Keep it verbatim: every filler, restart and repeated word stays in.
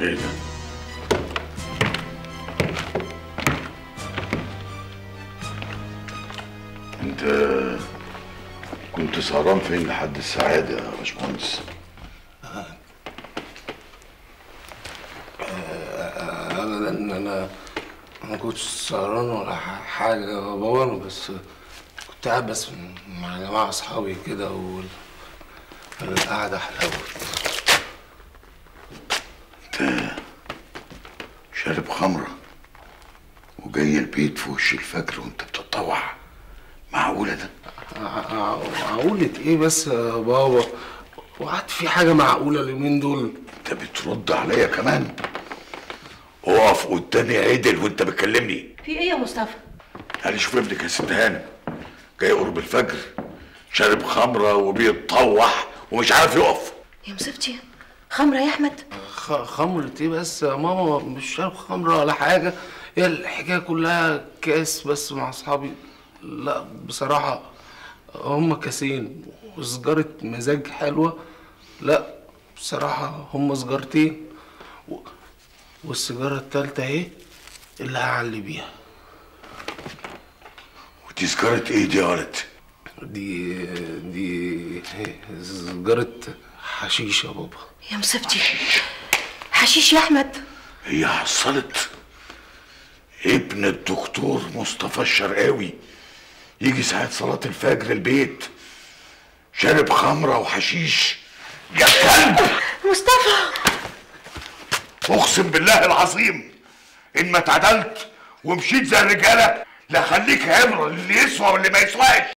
ايه ده؟ انت كنت سهران فين لحد السعادة يا باشمهندس؟ ابدا، انا ما كنتش سهران ولا حاجه يا بابا، انا بس كنت قاعد بس مع جماعه اصحابي كده والقعده حلاوه. انت شارب خمره وجاي البيت في وش الفجر وانت بتتطوع؟ معقوله ده؟ معقولة ايه بس يا بابا؟ وقعدت في حاجه معقوله اليومين دول؟ انت بترد عليا كمان؟ اقف قدامي عدل وانت بتكلمني. في ايه يا مصطفى؟ تعالي شوف ابنك يا ست هانم، جاي قرب الفجر شارب خمره وبيتطوح ومش عارف يقف. يا مصيبتي، خمره يا احمد؟ خمرة ايه بس يا ماما؟ مش شارب خمره ولا حاجه، هي الحكايه كلها كاس بس مع اصحابي. لا بصراحه هم كاسين وسجاره مزاج حلوه. لا بصراحه هم سجارتين و... والسيجاره التالتة اهي اللي هعلي بيها. ودي سجاره ايه دي يا ولد؟ دي دي سجاره حشيش يا بابا. يا مصيبتي، حشيش يا احمد؟ هي حصلت ابن الدكتور مصطفى الشرقاوي يجي ساعة صلاة الفجر البيت شارب خمرة وحشيش؟ يا كلب مصطفى، اقسم بالله العظيم ان ما اتعدلت ومشيت زي الرجالة لا خليك عبرة للي يسوى واللي ما يسواش.